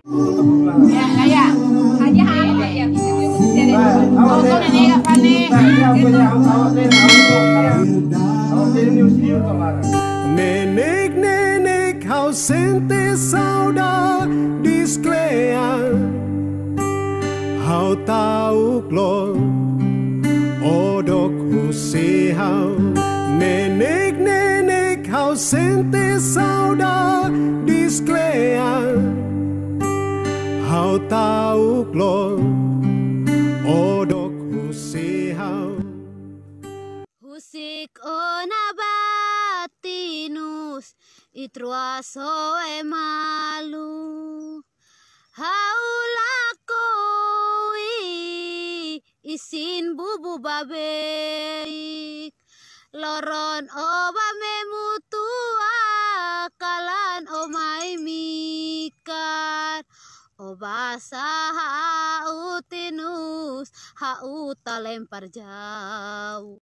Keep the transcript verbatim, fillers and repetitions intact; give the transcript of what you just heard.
Ya, ya. Aja apa ya? Kalau tuh nenek gak panik. Nenek-nenek kau sente sauda disklean. Hau tahu klon odok husihau. Nenek-nenek kau sente sauda disklean. Hau tahu klon odok husihau. Husik ona batinus itruaso e malu haulako isin bubu babek loron oba memutua kalan omai mikar oba saha utinus hauta lempar jauh.